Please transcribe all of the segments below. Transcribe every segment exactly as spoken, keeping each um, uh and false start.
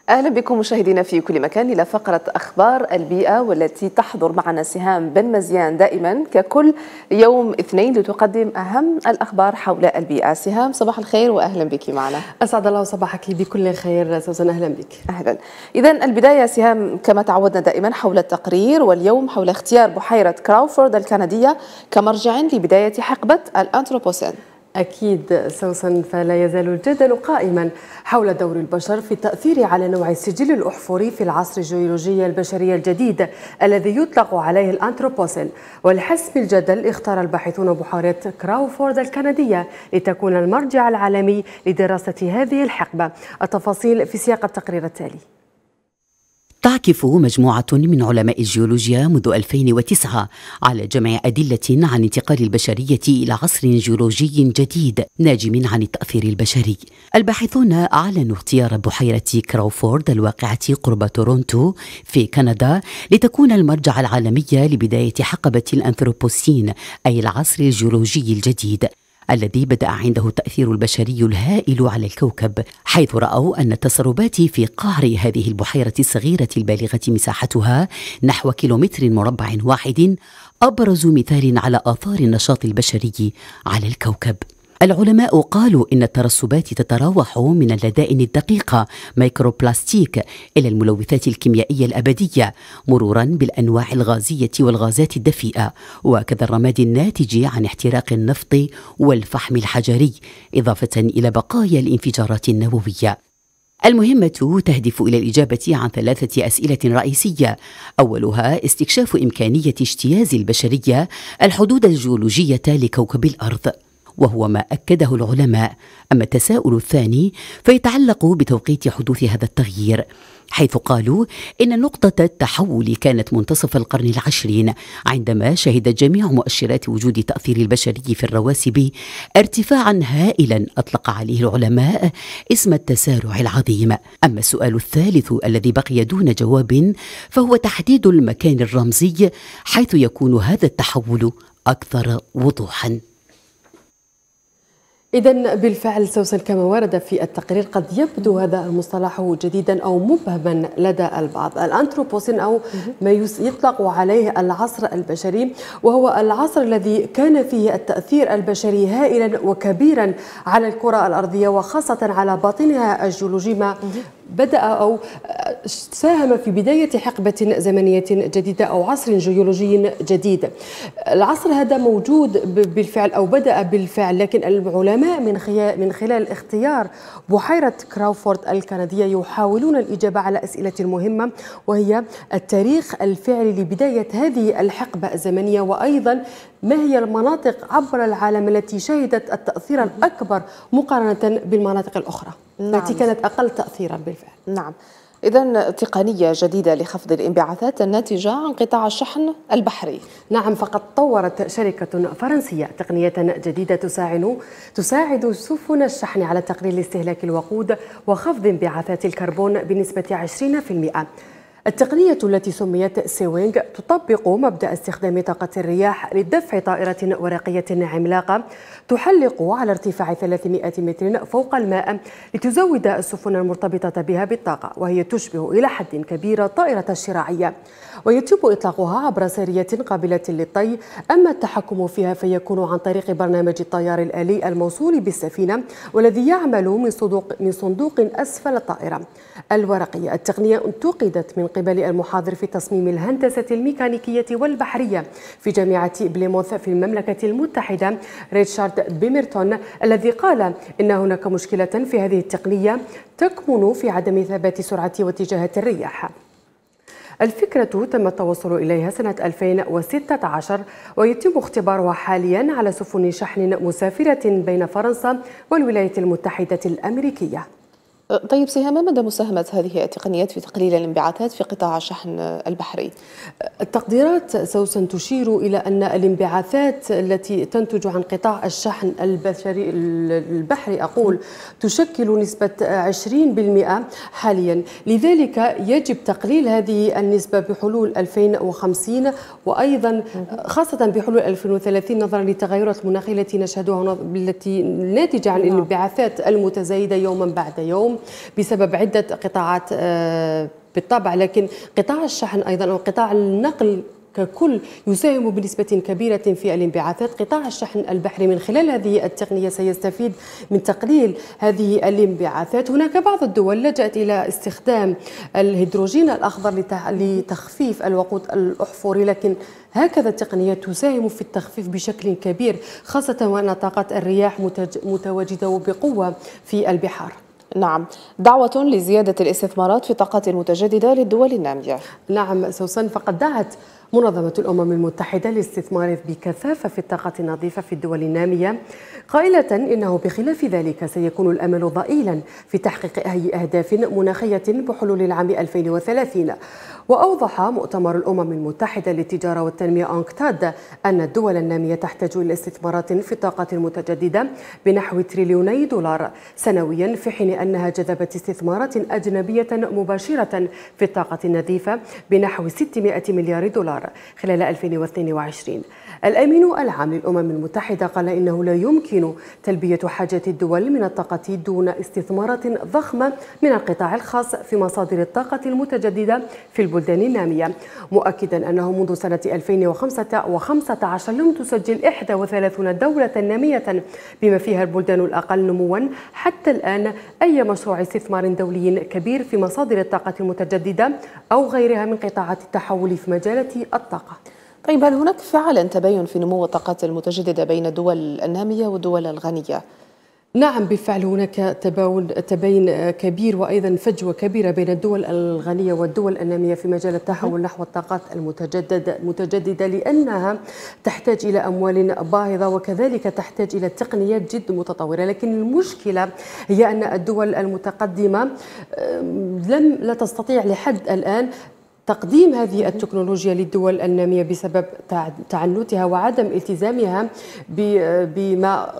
أهلا بكم مشاهدينا في كل مكان إلى فقرة أخبار البيئة، والتي تحضر معنا سهام بن مزيان دائما ككل يوم اثنين لتقدم أهم الأخبار حول البيئة. سهام، صباح الخير وأهلا بك معنا. أسعد الله صباحك بكل خير سوسن، أهلا بك. أهلا. إذا البداية سهام كما تعودنا دائما حول التقرير، واليوم حول اختيار بحيرة كراوفورد الكندية كمرجع لبداية حقبة الأنثروبوسين. أكيد سوسن، فلا يزال الجدل قائما حول دور البشر في التأثير على نوع السجل الأحفوري في العصر الجيولوجي البشري الجديد الذي يطلق عليه الأنثروبوسين. ولحسم الجدل اختار الباحثون بحيرة كراوفورد الكندية لتكون المرجع العالمي لدراسة هذه الحقبة. التفاصيل في سياق التقرير التالي. تعكف مجموعة من علماء الجيولوجيا منذ ألفين وتسعة على جمع أدلة عن انتقال البشرية إلى عصر جيولوجي جديد ناجم عن التأثير البشري. الباحثون أعلنوا اختيار بحيرة كراوفورد الواقعة قرب تورونتو في كندا لتكون المرجع العالمي لبداية حقبة الأنثروبوسين، أي العصر الجيولوجي الجديد الذي بدأ عنده التأثير البشري الهائل على الكوكب، حيث رأوا أن التسربات في قعر هذه البحيرة الصغيرة البالغة مساحتها نحو كيلومتر مربع واحد أبرز مثال على آثار النشاط البشري على الكوكب. العلماء قالوا إن الترسبات تتراوح من اللدائن الدقيقة ميكروبلاستيك إلى الملوثات الكيميائية الأبدية، مرورا بالأنواع الغازية والغازات الدفيئة، وكذا الرماد الناتج عن احتراق النفط والفحم الحجري، إضافة إلى بقايا الانفجارات النووية. المهمة تهدف إلى الإجابة عن ثلاثة أسئلة رئيسية، أولها استكشاف إمكانية اجتياز البشرية الحدود الجيولوجية لكوكب الأرض، وهو ما أكده العلماء. أما التساؤل الثاني فيتعلق بتوقيت حدوث هذا التغيير، حيث قالوا إن نقطة التحول كانت منتصف القرن العشرين، عندما شهدت جميع مؤشرات وجود تأثير البشري في الرواسب ارتفاعا هائلا أطلق عليه العلماء اسم التسارع العظيم. أما السؤال الثالث الذي بقي دون جواب فهو تحديد المكان الرمزي حيث يكون هذا التحول أكثر وضوحا. إذن بالفعل سوسن، كما ورد في التقرير قد يبدو هذا المصطلح جديدا أو مبهما لدى البعض. الأنثروبوسين أو ما يطلق عليه العصر البشري، وهو العصر الذي كان فيه التأثير البشري هائلا وكبيرا على الكرة الأرضية، وخاصة على باطنها الجيولوجي، ما بدأ أو ساهم في بداية حقبة زمنية جديدة أو عصر جيولوجي جديد. العصر هذا موجود بالفعل أو بدأ بالفعل، لكن العلماء من من خلال اختيار بحيرة كراوفورد الكندية يحاولون الإجابة على أسئلة مهمة، وهي التاريخ الفعلي لبداية هذه الحقبة الزمنية، وأيضا ما هي المناطق عبر العالم التي شهدت التأثير الأكبر مقارنة بالمناطق الأخرى. نعم. التي كانت أقل تأثيرا بالفعل. نعم. إذن تقنية جديدة لخفض الانبعاثات الناتجة عن قطاع الشحن البحري. نعم، فقد طورت شركة فرنسية تقنية جديدة تساعد تساعد سفن الشحن على تقليل استهلاك الوقود وخفض انبعاثات الكربون بنسبة عشرين بالمئة. التقنية التي سميت سيوينغ تطبق مبدأ استخدام طاقة الرياح لدفع طائرة ورقية عملاقة تحلق على ارتفاع ثلاثمئة متر فوق الماء لتزود السفن المرتبطة بها بالطاقة، وهي تشبه إلى حد كبير طائرة الشراعية، ويتم إطلاقها عبر سارية قابلة للطي. أما التحكم فيها فيكون عن طريق برنامج الطيار الآلي الموصول بالسفينة، والذي يعمل من صندوق من صندوق أسفل الطائرة الورقية. التقنية انتقدت من قبل المحاضر في تصميم الهندسة الميكانيكية والبحرية في جامعة بليموث في المملكة المتحدة ريتشارد بيمرتون، الذي قال إن هناك مشكلة في هذه التقنية تكمن في عدم ثبات سرعة واتجاهات الرياح. الفكرة تم التوصل إليها سنة ألفين وستة عشر، ويتم اختبارها حاليا على سفن شحن مسافرة بين فرنسا والولايات المتحدة الأمريكية. طيب سهام، ما مدى مساهمة هذه التقنيات في تقليل الانبعاثات في قطاع الشحن البحري؟ التقديرات سوسن تشير إلى أن الانبعاثات التي تنتج عن قطاع الشحن البشري البحري أقول تشكل نسبة عشرين بالمئة حاليا، لذلك يجب تقليل هذه النسبة بحلول ألفين وخمسين، وأيضا خاصة بحلول ألفين وثلاثين نظرا للتغيرات المناخية التي نشهدها التي ناتجة عن الانبعاثات المتزايدة يوما بعد يوم. بسبب عدة قطاعات بالطبع، لكن قطاع الشحن أيضا أو قطاع النقل ككل يساهم بنسبة كبيرة في الانبعاثات. قطاع الشحن البحري من خلال هذه التقنية سيستفيد من تقليل هذه الانبعاثات. هناك بعض الدول لجأت إلى استخدام الهيدروجين الأخضر لتخفيف الوقود الأحفوري، لكن هكذا التقنية تساهم في التخفيف بشكل كبير، خاصة وأن طاقة الرياح متواجدة وبقوة في البحار. نعم، دعوة لزيادة الاستثمارات في الطاقات المتجددة للدول النامية. نعم سوسن، فقد دعت منظمة الأمم المتحدة للاستثمار بكثافة في الطاقة النظيفة في الدول النامية، قائلة إنه بخلاف ذلك سيكون الأمل ضئيلا في تحقيق أي أهداف مناخية بحلول العام ألفين وثلاثين. وأوضح مؤتمر الأمم المتحدة للتجارة والتنمية أنكتاد أن الدول النامية تحتاج إلى استثمارات في الطاقة المتجددة بنحو تريليوني دولار سنويا، في حين أنها جذبت استثمارات أجنبية مباشرة في الطاقة النظيفة بنحو ستمائة مليار دولار خلال ألفين واثنين وعشرين. الأمين العام للأمم المتحدة قال إنه لا يمكن تلبية حاجات الدول من الطاقة دون استثمارات ضخمة من القطاع الخاص في مصادر الطاقة المتجددة في البلدان النامية، مؤكدا أنه منذ سنة ألفين وخمسة عشر لم تسجل إحدى وثلاثين دولة نامية بما فيها البلدان الأقل نموا حتى الآن أي مشروع استثمار دولي كبير في مصادر الطاقة المتجددة أو غيرها من قطاعات التحول في مجالات الطاقة. طيب، هل هناك فعلا تباين في نمو الطاقات المتجددة بين الدول النامية والدول الغنية؟ نعم بالفعل هناك تباين كبير وأيضا فجوة كبيرة بين الدول الغنية والدول النامية في مجال التحول نحو الطاقات المتجددة المتجددة لأنها تحتاج إلى أموال باهظة وكذلك تحتاج إلى تقنيات جد متطورة. لكن المشكلة هي أن الدول المتقدمة لم لا تستطيع لحد الآن تقديم هذه التكنولوجيا للدول النامية بسبب تعنتها وعدم التزامها بما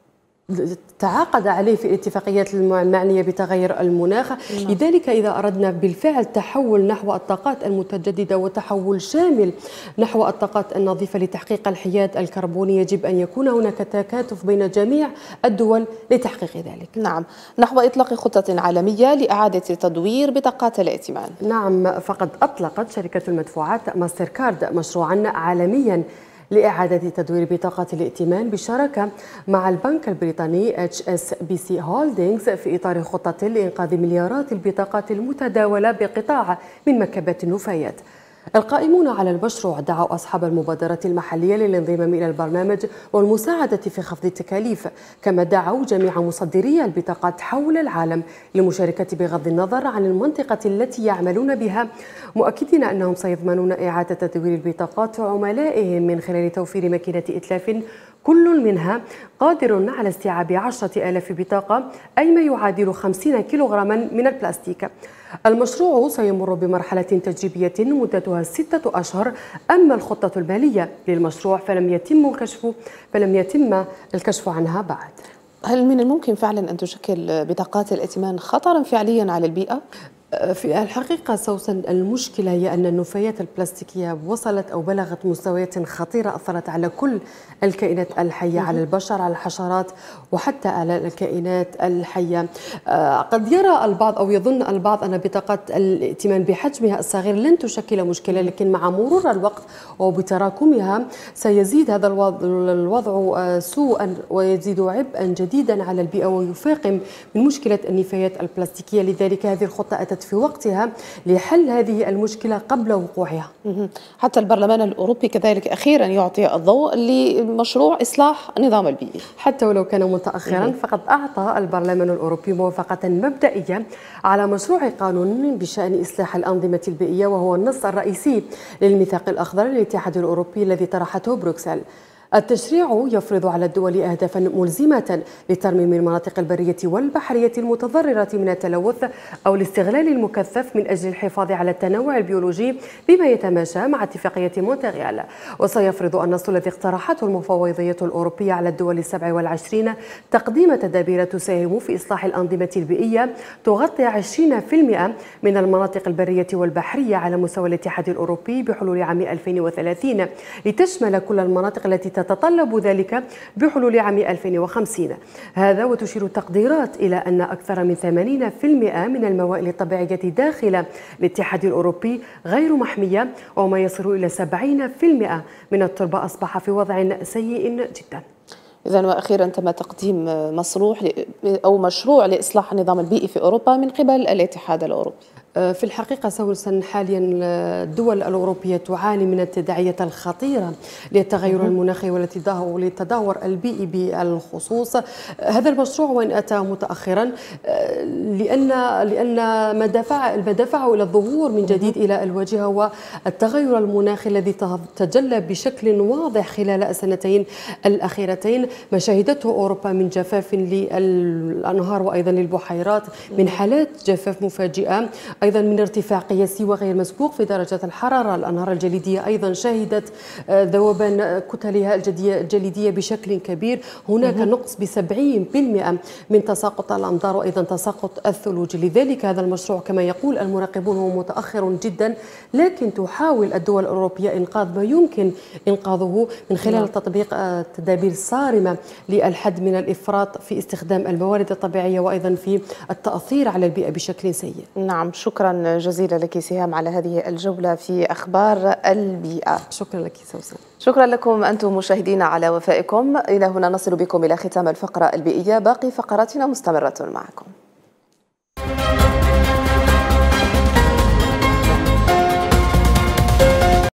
تعاقد عليه في الاتفاقيات المعنية بتغير المناخ. لذلك إذا أردنا بالفعل تحول نحو الطاقات المتجددة وتحول شامل نحو الطاقات النظيفة لتحقيق الحياد الكربوني يجب أن يكون هناك تكاتف بين جميع الدول لتحقيق ذلك. نعم، نحو إطلاق خطة عالمية لإعادة تدوير بطاقات الائتمان. نعم، فقد أطلقت شركة المدفوعات ماستر كارد مشروعا عالميا لإعادة تدوير بطاقات الائتمان بالشراكة مع البنك البريطاني إتش إس بي سي هولدينغز في إطار خطة لإنقاذ مليارات البطاقات المتداولة بقطاع من مكبات النفايات. القائمون على المشروع دعوا أصحاب المبادرة المحلية للانضمام إلى البرنامج والمساعدة في خفض التكاليف، كما دعوا جميع مصدري البطاقات حول العالم للمشاركة بغض النظر عن المنطقة التي يعملون بها، مؤكدين أنهم سيضمنون إعادة تدوير البطاقات عملائهم من خلال توفير ماكينة إتلاف كل منها قادر على استيعاب عشرة آلاف بطاقة، أي ما يعادل خمسين كيلوغراما من البلاستيك. المشروع سيمر بمرحلة تجريبية مدتها ستة أشهر، أما الخطة المالية للمشروع فلم يتم الكشف فلم يتم الكشف عنها بعد. هل من الممكن فعلا أن تشكل بطاقات الائتمان خطرا فعليا على البيئة؟ في الحقيقة سوسن، المشكلة هي أن النفايات البلاستيكية وصلت أو بلغت مستويات خطيرة أثرت على كل الكائنات الحية، على البشر، على الحشرات، وحتى على الكائنات الحية. قد يرى البعض أو يظن البعض أن بطاقات الائتمان بحجمها الصغير لن تشكل مشكلة، لكن مع مرور الوقت وبتراكمها سيزيد هذا الوضع سوءا ويزيد عبئا جديدا على البيئة ويفاقم من مشكلة النفايات البلاستيكية. لذلك هذه الخطة أتت في وقتها لحل هذه المشكلة قبل وقوعها. حتى البرلمان الأوروبي كذلك أخيرا يعطي الضوء لمشروع إصلاح النظام البيئي حتى ولو كان متأخرا. فقد أعطى البرلمان الأوروبي موافقة مبدئية على مشروع قانون بشأن إصلاح الأنظمة البيئية، وهو النص الرئيسي للميثاق الأخضر للاتحاد الأوروبي الذي طرحته بروكسل. التشريع يفرض على الدول أهدافا ملزمة لترميم المناطق البرية والبحرية المتضررة من التلوث أو الاستغلال المكثف من أجل الحفاظ على التنوع البيولوجي بما يتماشى مع اتفاقية مونتريال. وسيفرض النص الذي اقترحته المفوضية الأوروبية على الدول السبع والعشرين تقديم تدابير تساهم في إصلاح الأنظمة البيئية تغطي عشرين بالمئة من المناطق البرية والبحرية على مستوى الاتحاد الأوروبي بحلول عام ألفين وثلاثين، لتشمل كل المناطق التي وستتطلب ذلك بحلول عام ألفين وخمسين. هذا وتشير التقديرات إلى أن أكثر من ثمانين بالمئة من الموائل الطبيعية داخل الاتحاد الأوروبي غير محمية، وما يصل إلى سبعين بالمئة من التربة أصبح في وضع سيء جدا. إذن وأخيرا تم تقديم مصروح أو مشروع لإصلاح النظام البيئي في أوروبا من قبل الاتحاد الأوروبي. في الحقيقة سوسن حاليا الدول الأوروبية تعاني من التداعيات الخطيرة للتغير المناخي وللتدهور البيئي بالخصوص. هذا المشروع وإن أتى متأخرا لأن لأن ما دفع ما دفعه إلى الظهور من جديد إلى الواجهة هو التغير المناخي الذي تجلى بشكل واضح خلال السنتين الأخيرتين، ما شهدته أوروبا من جفاف للأنهار وأيضا للبحيرات، من حالات جفاف مفاجئة، أيضا من ارتفاع قياسي وغير مسبوق في درجة الحرارة. الأنهار الجليدية أيضا شهدت ذوبان كتلها الجليدية بشكل كبير. هناك نقص بسبعين بالمئة من تساقط الأمطار وأيضا تساقط الثلوج. لذلك هذا المشروع كما يقول المراقبون هو متأخر جدا، لكن تحاول الدول الأوروبية إنقاذ ما يمكن إنقاذه من خلال تطبيق تدابير صارمة للحد من الإفراط في استخدام الموارد الطبيعية وأيضا في التأثير على البيئة بشكل سيء. نعم، شكرا جزيلا لك سهام على هذه الجولة في أخبار البيئة. شكرا لك سوسن. شكرا لكم أنتم مشاهدين على وفائكم. إلى هنا نصل بكم إلى ختام الفقرة البيئية، باقي فقراتنا مستمرة معكم.